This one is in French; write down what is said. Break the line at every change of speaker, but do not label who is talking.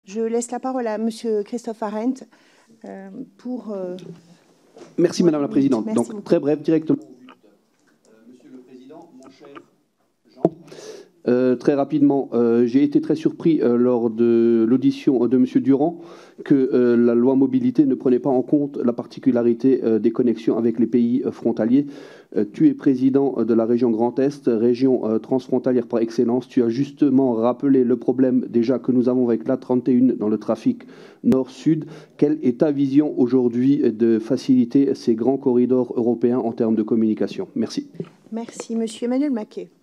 Je laisse la parole à Monsieur Christophe Arendt pour...
Merci Madame la Présidente.
Merci
Donc
beaucoup.
très bref, directement. Monsieur le Président, mon cher Jean, très rapidement, j'ai été très surpris lors de l'audition de Monsieur Durand que la loi mobilité ne prenait pas en compte la particularité des connexions avec les pays frontaliers. Tu es président de la région Grand Est, région transfrontalière par excellence. Tu as justement rappelé le problème déjà que nous avons avec l'A31 dans le trafic nord-sud. Quelle est ta vision aujourd'hui de faciliter ces grands corridors européens en termes de communication? Merci.
Merci. Monsieur Emmanuel Maquet.